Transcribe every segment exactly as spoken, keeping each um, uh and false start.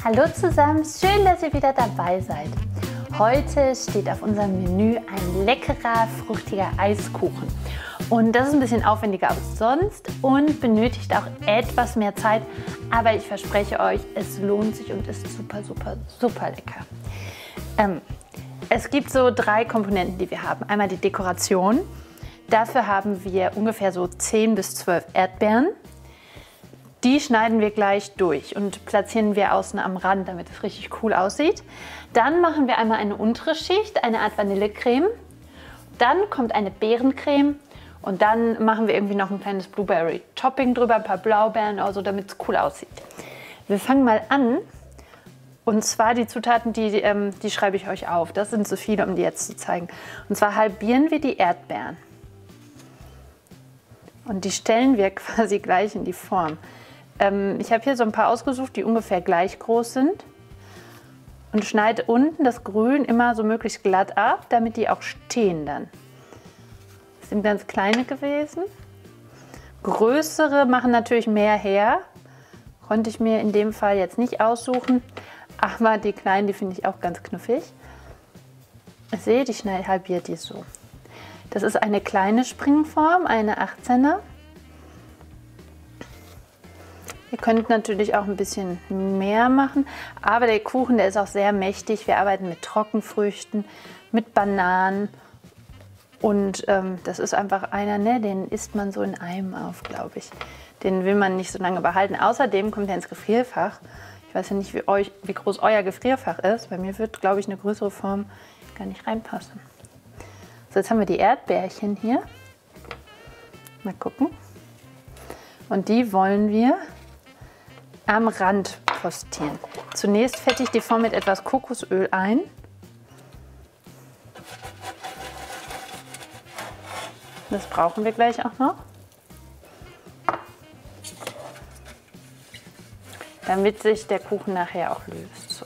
Hallo zusammen, schön, dass ihr wieder dabei seid. Heute steht auf unserem Menü ein leckerer, fruchtiger Eiskuchen. Und das ist ein bisschen aufwendiger als sonst und benötigt auch etwas mehr Zeit. Aber ich verspreche euch, es lohnt sich und ist super, super, super lecker. Ähm, es gibt so drei Komponenten, die wir haben. Einmal die Dekoration. Dafür haben wir ungefähr so zehn bis zwölf Erdbeeren. Die schneiden wir gleich durch und platzieren wir außen am Rand, damit es richtig cool aussieht. Dann machen wir einmal eine untere Schicht, eine Art Vanillecreme. Dann kommt eine Beerencreme und dann machen wir irgendwie noch ein kleines Blueberry-Topping drüber, ein paar Blaubeeren, also damit es cool aussieht. Wir fangen mal an. Und zwar die Zutaten, die, ähm, die schreibe ich euch auf. Das sind so viele, um die jetzt zu zeigen. Und zwar halbieren wir die Erdbeeren. Und die stellen wir quasi gleich in die Form. Ähm, ich habe hier so ein paar ausgesucht, die ungefähr gleich groß sind. Und schneide unten das Grün immer so möglichst glatt ab, damit die auch stehen dann. Das sind ganz kleine gewesen. Größere machen natürlich mehr her. Konnte ich mir in dem Fall jetzt nicht aussuchen. Aber die kleinen, die finde ich auch ganz knuffig. Ihr seht, ich schneide halbiert die so. Das ist eine kleine Springform, eine achtzehner. Ihr könnt natürlich auch ein bisschen mehr machen, aber der Kuchen, der ist auch sehr mächtig. Wir arbeiten mit Trockenfrüchten, mit Bananen und ähm, das ist einfach einer, ne, den isst man so in einem auf, glaube ich. Den will man nicht so lange behalten. Außerdem kommt er ins Gefrierfach. Ich weiß ja nicht, wie, euch, wie groß euer Gefrierfach ist. Bei mir wird, glaube ich, eine größere Form gar nicht reinpassen. So, jetzt haben wir die Erdbeerchen hier. Mal gucken. Und die wollen wir am Rand postieren. Zunächst fette ich die Form mit etwas Kokosöl ein. Das brauchen wir gleich auch noch. Damit sich der Kuchen nachher auch löst. So.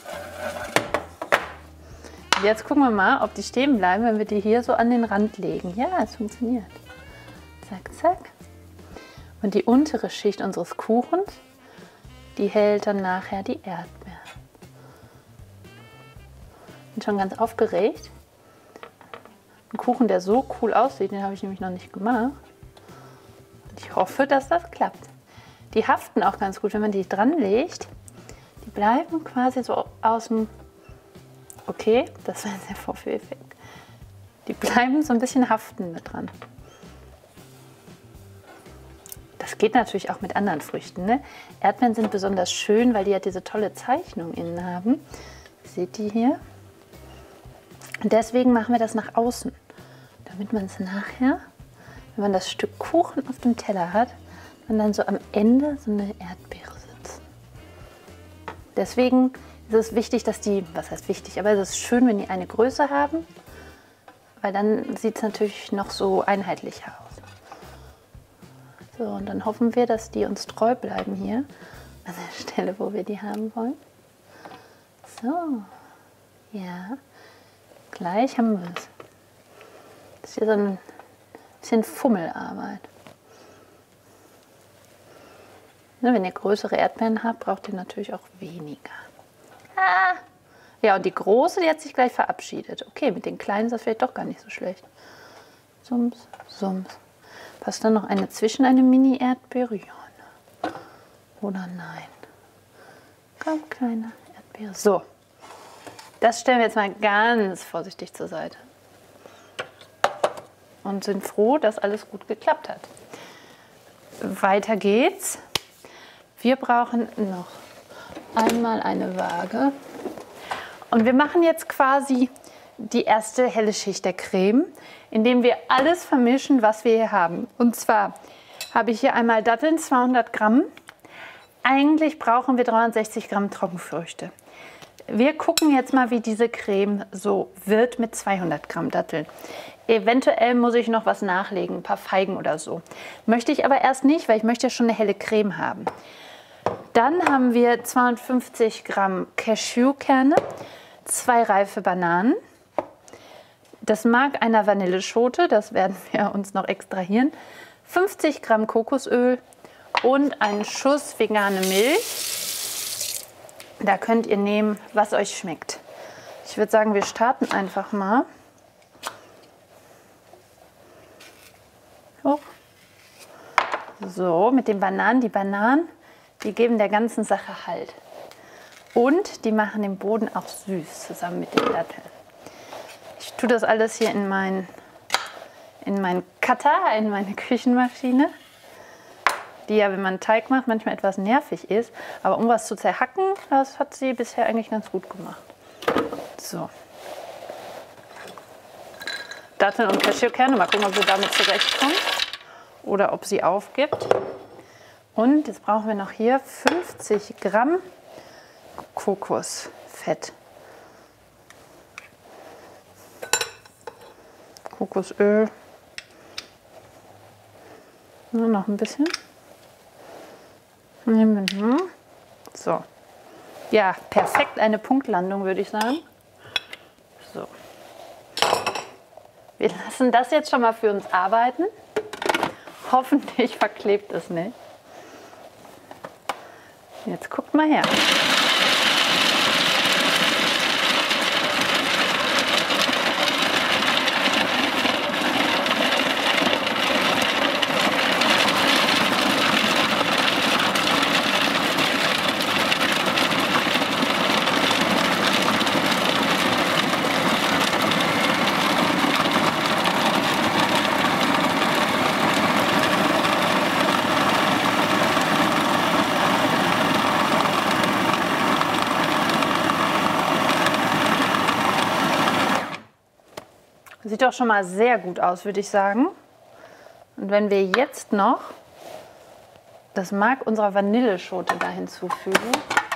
Und jetzt gucken wir mal, ob die stehen bleiben, wenn wir die hier so an den Rand legen. Ja, es funktioniert. Zack, zack. Und die untere Schicht unseres Kuchens, die hält dann nachher die Erdbeeren. Bin schon ganz aufgeregt. Ein Kuchen, der so cool aussieht, den habe ich nämlich noch nicht gemacht. Und ich hoffe, dass das klappt. Die haften auch ganz gut, wenn man die dran legt. Die bleiben quasi so aus dem... Okay, das war ein sehr Vorführeffekt. Die bleiben so ein bisschen haften mit dran. Das geht natürlich auch mit anderen Früchten. Ne? Erdbeeren sind besonders schön, weil die ja diese tolle Zeichnung innen haben. Seht ihr hier? Und deswegen machen wir das nach außen, damit man es nachher, wenn man das Stück Kuchen auf dem Teller hat, man dann so am Ende so eine Erdbeere sitzt. Deswegen ist es wichtig, dass die, was heißt wichtig, aber es ist schön, wenn die eine Größe haben, weil dann sieht es natürlich noch so einheitlicher aus. So, und dann hoffen wir, dass die uns treu bleiben hier an der Stelle, wo wir die haben wollen. So, ja, gleich haben wir es. Das ist hier so ein bisschen Fummelarbeit. Ne, wenn ihr größere Erdbeeren habt, braucht ihr natürlich auch weniger. Ah. Ja, und die große, die hat sich gleich verabschiedet. Okay, mit den kleinen ist das vielleicht doch gar nicht so schlecht. Sums, sums. Passt dann noch eine zwischen, eine Mini-Erdbeere? Ja, oder nein? Komm, kleine Erdbeere. So, das stellen wir jetzt mal ganz vorsichtig zur Seite. Und sind froh, dass alles gut geklappt hat. Weiter geht's. Wir brauchen noch einmal eine Waage. Und wir machen jetzt quasi die erste helle Schicht der Creme, indem wir alles vermischen, was wir hier haben. Und zwar habe ich hier einmal Datteln, zweihundert Gramm. Eigentlich brauchen wir dreihundertsechzig Gramm Trockenfrüchte. Wir gucken jetzt mal, wie diese Creme so wird mit zweihundert Gramm Datteln. Eventuell muss ich noch was nachlegen, ein paar Feigen oder so. Möchte ich aber erst nicht, weil ich möchte ja schon eine helle Creme haben. Dann haben wir zweihundertfünfzig Gramm Cashewkerne, zwei reife Bananen, das Mark einer Vanilleschote, das werden wir uns noch extrahieren, fünfzig Gramm Kokosöl und einen Schuss vegane Milch. Da könnt ihr nehmen, was euch schmeckt. Ich würde sagen, wir starten einfach mal. Hoch. So, mit den Bananen. Die Bananen, die geben der ganzen Sache Halt. Und die machen den Boden auch süß, zusammen mit den Datteln. Ich tue das alles hier in meinen in meinen Cutter, in meine Küchenmaschine, die ja, wenn man Teig macht, manchmal etwas nervig ist. Aber um was zu zerhacken, das hat sie bisher eigentlich ganz gut gemacht. So. Datteln und Cashewkerne, mal gucken, ob sie damit zurechtkommt oder ob sie aufgibt. Und jetzt brauchen wir noch hier fünfzig Gramm Kokosfett. Kokosöl. Nur noch ein bisschen. So. Ja, perfekt, eine Punktlandung, würde ich sagen. So. Wir lassen das jetzt schon mal für uns arbeiten. Hoffentlich verklebt es nicht. Jetzt guckt mal her. Sieht doch schon mal sehr gut aus, würde ich sagen. Und wenn wir jetzt noch das Mark unserer Vanilleschote da hinzufügen.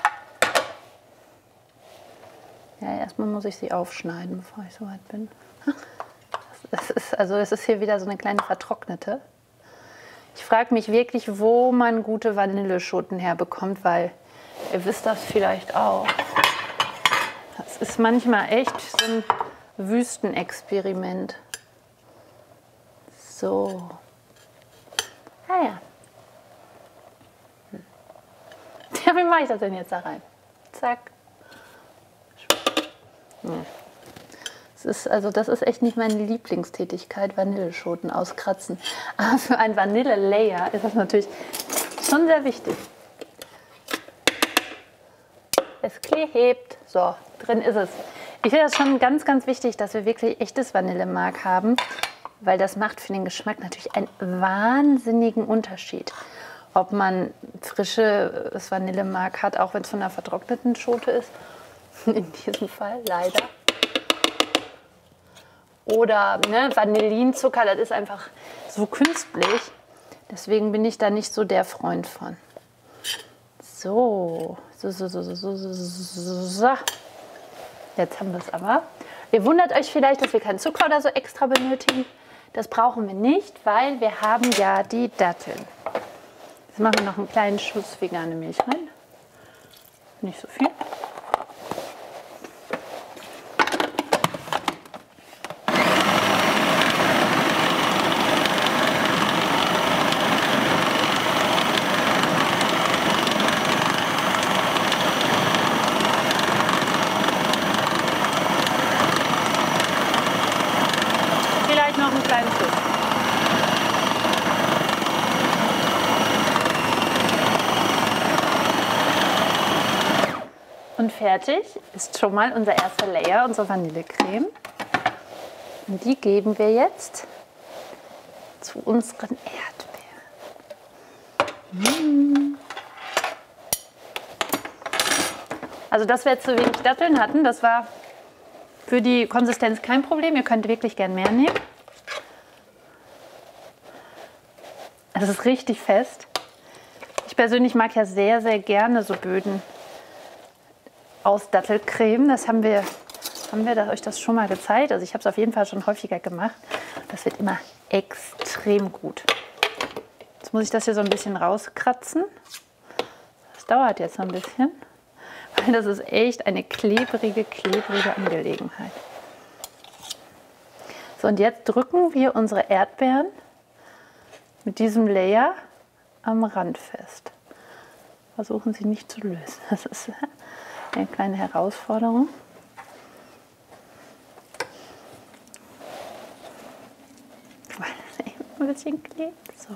Ja, erstmal muss ich sie aufschneiden, bevor ich so weit bin. Das ist, also das ist hier wieder so eine kleine vertrocknete. Ich frage mich wirklich, wo man gute Vanilleschoten herbekommt, weil ihr wisst das vielleicht auch. Das ist manchmal echt so ein Wüstenexperiment. So. Ah ja. Hm. Ja, wie mache ich das denn jetzt da rein? Zack. Hm. Das ist, also das ist echt nicht meine Lieblingstätigkeit, Vanilleschoten auskratzen. Aber für ein Vanille-Layer ist das natürlich schon sehr wichtig. Es klebt. So, drin ist es. Ich finde das schon ganz, ganz wichtig, dass wir wirklich echtes Vanillemark haben, weil das macht für den Geschmack natürlich einen wahnsinnigen Unterschied. Ob man frisches Vanillemark hat, auch wenn es von einer vertrockneten Schote ist, in diesem Fall leider. Oder ne, Vanillinzucker, das ist einfach so künstlich. Deswegen bin ich da nicht so der Freund von. So, so, so, so, so, so, so, so. Jetzt haben wir es aber. Ihr wundert euch vielleicht, dass wir keinen Zucker oder so extra benötigen. Das brauchen wir nicht, weil wir haben ja die Datteln. Jetzt machen wir noch einen kleinen Schuss vegane Milch rein. Nicht so viel. Noch einen kleinen Schuss. Und fertig ist schon mal unser erster Layer, unsere Vanillecreme. Und die geben wir jetzt zu unseren Erdbeeren. Mmh. Also, dass wir jetzt zu wenig Datteln hatten, das war für die Konsistenz kein Problem. Ihr könnt wirklich gern mehr nehmen. Es ist richtig fest. Ich persönlich mag ja sehr, sehr gerne so Böden aus Dattelcreme. Das haben wir, haben wir euch das schon mal gezeigt. Also ich habe es auf jeden Fall schon häufiger gemacht. Das wird immer extrem gut. Jetzt muss ich das hier so ein bisschen rauskratzen. Das dauert jetzt noch ein bisschen, weil das ist echt eine klebrige, klebrige Angelegenheit. So, und jetzt drücken wir unsere Erdbeeren mit diesem Layer am Rand fest. Versuchen sie nicht zu lösen. Das ist, Eine kleine Herausforderung. Weil es eben ein bisschen klebt. So.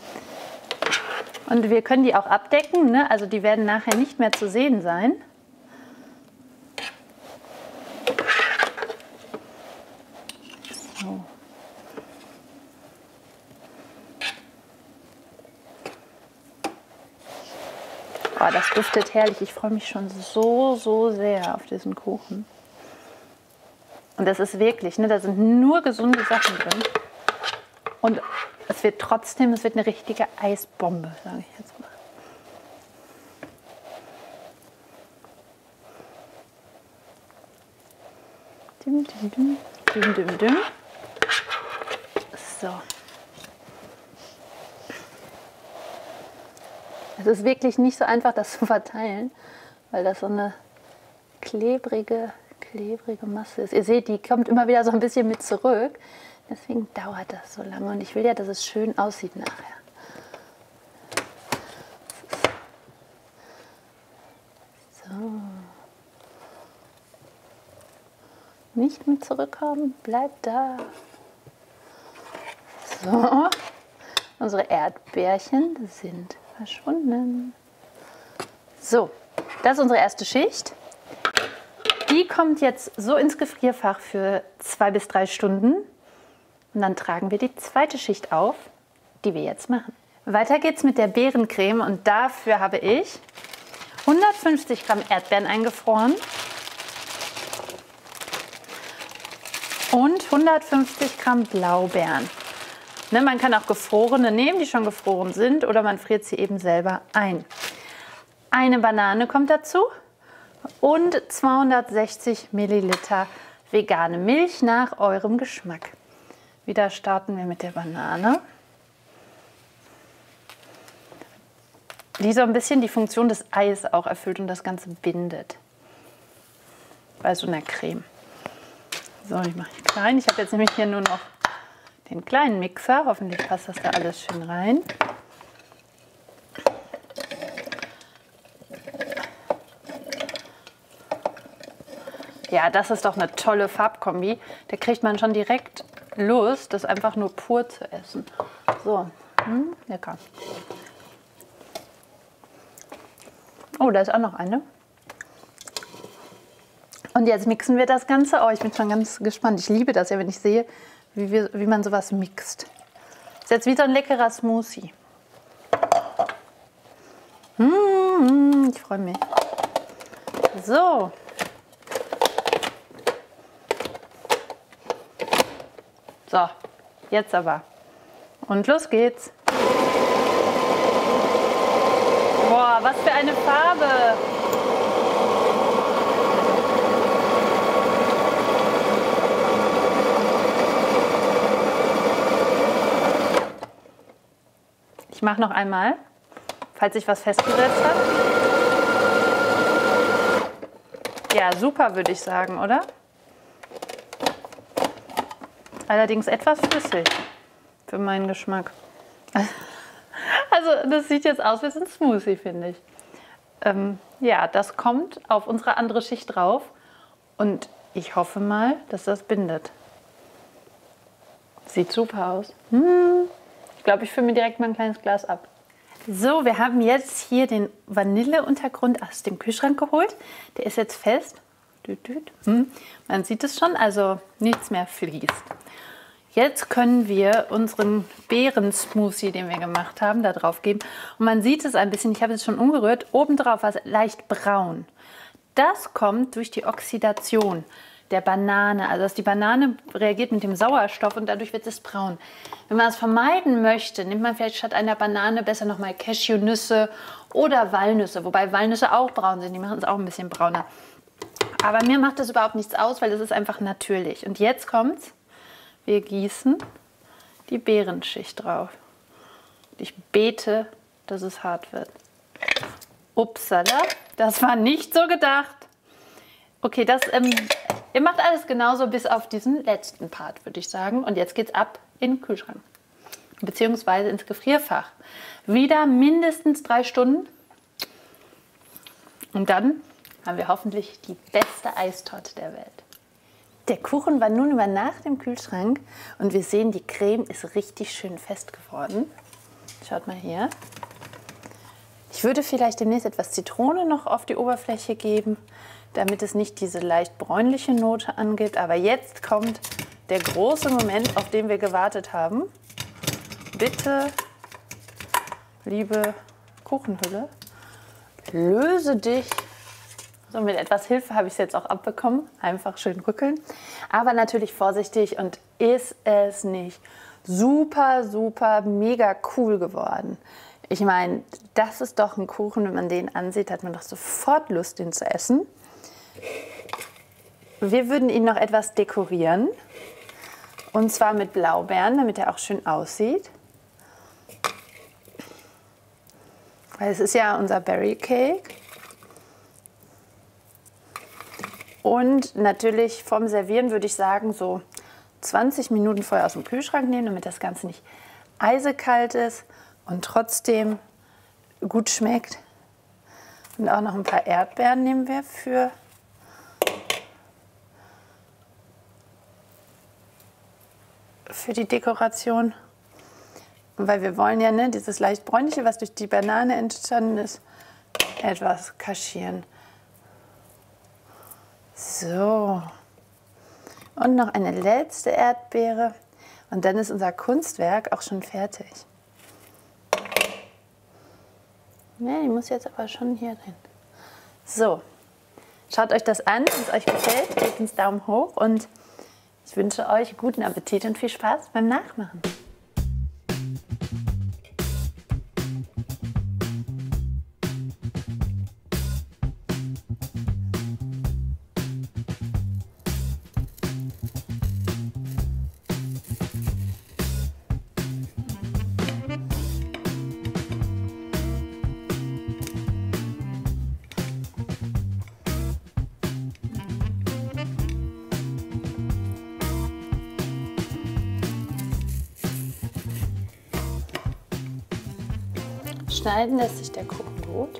Und wir können die auch abdecken, ne? Also die werden nachher nicht mehr zu sehen sein. So. Oh, das duftet herrlich. Ich freue mich schon so, so sehr auf diesen Kuchen. Und das ist wirklich, ne, da sind nur gesunde Sachen drin. Und es wird trotzdem, es wird eine richtige Eisbombe, sage ich jetzt mal. Dim, dim, dim, dim, dim, dim. So. Es ist wirklich nicht so einfach, das zu verteilen, weil das so eine klebrige, klebrige Masse ist. Ihr seht, die kommt immer wieder so ein bisschen mit zurück. Deswegen dauert das so lange und ich will ja, dass es schön aussieht nachher. So. Nicht mit zurückkommen, bleibt da. So. Unsere Erdbeerchen sind verschwunden. So, das ist unsere erste Schicht. Die kommt jetzt so ins Gefrierfach für zwei bis drei Stunden. Und dann tragen wir die zweite Schicht auf, die wir jetzt machen. Weiter geht's mit der Beerencreme und dafür habe ich hundertfünfzig Gramm Erdbeeren eingefroren und hundertfünfzig Gramm Blaubeeren. Ne, man kann auch gefrorene nehmen, die schon gefroren sind, oder man friert sie eben selber ein. Eine Banane kommt dazu und zweihundertsechzig Milliliter vegane Milch nach eurem Geschmack. Wieder starten wir mit der Banane, die so ein bisschen die Funktion des Eis auch erfüllt und das Ganze bindet bei so einer Creme. So, die mache ich klein. Ich habe jetzt nämlich hier nur noch den kleinen Mixer. Hoffentlich passt das da alles schön rein. Ja, das ist doch eine tolle Farbkombi. Da kriegt man schon direkt Lust, das einfach nur pur zu essen. So, hm, lecker. Oh, da ist auch noch eine. Und jetzt mixen wir das Ganze. Oh, ich bin schon ganz gespannt. Ich liebe das ja, wenn ich sehe, wie, wir, wie man sowas mixt. Ist jetzt wie so ein leckerer Smoothie. Mmh, ich freue mich. So. So, jetzt aber. Und los geht's. Boah, was für eine Farbe. Ich mache noch einmal, falls sich was festgesetzt hat. Ja, super, würde ich sagen, oder? Allerdings etwas flüssig für meinen Geschmack. Also das sieht jetzt aus wie ein Smoothie, finde ich. Ähm, ja, das kommt auf unsere andere Schicht drauf und ich hoffe mal, dass das bindet. Sieht super aus. Hm. Ich glaube, ich fülle mir direkt mal ein kleines Glas ab. So, wir haben jetzt hier den Vanilleuntergrund aus dem Kühlschrank geholt. Der ist jetzt fest. Hm. Man sieht es schon, also nichts mehr fließt. Jetzt können wir unseren Beeren-Smoothie, den wir gemacht haben, da drauf geben. Und man sieht es ein bisschen, ich habe es schon umgerührt, obendrauf war es leicht braun. Das kommt durch die Oxidation der Banane. Also dass die Banane reagiert mit dem Sauerstoff und dadurch wird es braun. Wenn man es vermeiden möchte, nimmt man vielleicht statt einer Banane besser nochmal Cashewnüsse oder Walnüsse. Wobei Walnüsse auch braun sind, die machen es auch ein bisschen brauner. Aber mir macht das überhaupt nichts aus, weil das ist einfach natürlich. Und jetzt kommt's. Wir gießen die Beerenschicht drauf. Ich bete, dass es hart wird. Upsala, das war nicht so gedacht. Okay, das, ähm, ihr macht alles genauso bis auf diesen letzten Part, würde ich sagen. Und jetzt geht's ab in den Kühlschrank, beziehungsweise ins Gefrierfach. Wieder mindestens drei Stunden. Und dann haben wir hoffentlich die beste Eistorte der Welt. Der Kuchen war nun über Nacht im Kühlschrank und wir sehen, die Creme ist richtig schön fest geworden. Schaut mal hier. Ich würde vielleicht demnächst etwas Zitrone noch auf die Oberfläche geben, damit es nicht diese leicht bräunliche Note angibt. Aber jetzt kommt der große Moment, auf den wir gewartet haben. Bitte, liebe Kuchenhülle, löse dich. So, mit etwas Hilfe habe ich es jetzt auch abbekommen. Einfach schön rückeln. Aber natürlich vorsichtig, und ist es nicht super, super, mega cool geworden? Ich meine, das ist doch ein Kuchen, wenn man den ansieht, hat man doch sofort Lust, den zu essen. Wir würden ihn noch etwas dekorieren. Und zwar mit Blaubeeren, damit er auch schön aussieht. Weil es ist ja unser Berry Cake. Und natürlich vom Servieren würde ich sagen, so zwanzig Minuten vorher aus dem Kühlschrank nehmen, damit das Ganze nicht eisekalt ist und trotzdem gut schmeckt. Und auch noch ein paar Erdbeeren nehmen wir für für die Dekoration. Weil wir wollen ja, ne, dieses leicht bräunliche, was durch die Banane entstanden ist, etwas kaschieren. So. Und noch eine letzte Erdbeere. Und dann ist unser Kunstwerk auch schon fertig. Ne, die muss jetzt aber schon hier rein. So. Schaut euch das an, wenn es euch gefällt. Gebt uns Daumen hoch und ich wünsche euch guten Appetit und viel Spaß beim Nachmachen. Schneiden lässt sich der Kuchen gut.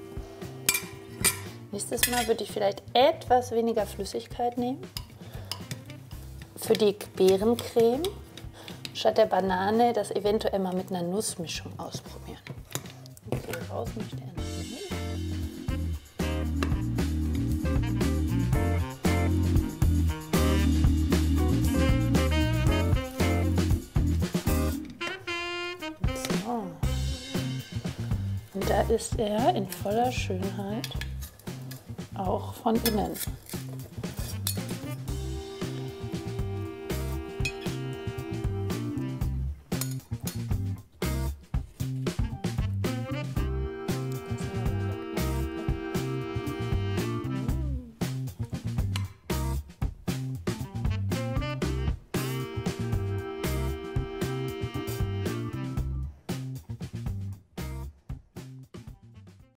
Nächstes Mal würde ich vielleicht etwas weniger Flüssigkeit nehmen. Für die Beerencreme statt der Banane das eventuell mal mit einer Nussmischung ausprobieren. Okay, raus möchte er noch nicht. So. Und da ist er in voller Schönheit auch von innen.